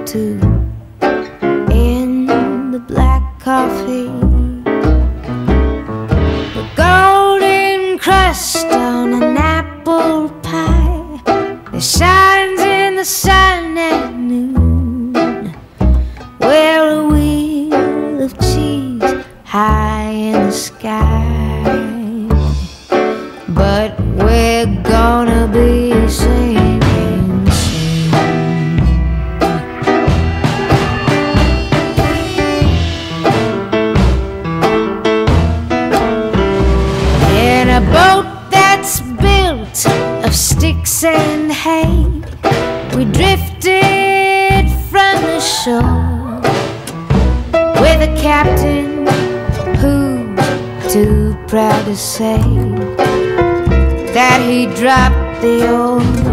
too in the black coffee. The golden crust on an apple pie that shines in the sun at noon, where a wheel of cheese high in the sky. But we're gonna be singing soon. In a boat that's built of sticks and hay, we drifted from the shore with a captain who's too proud to say that he dropped the old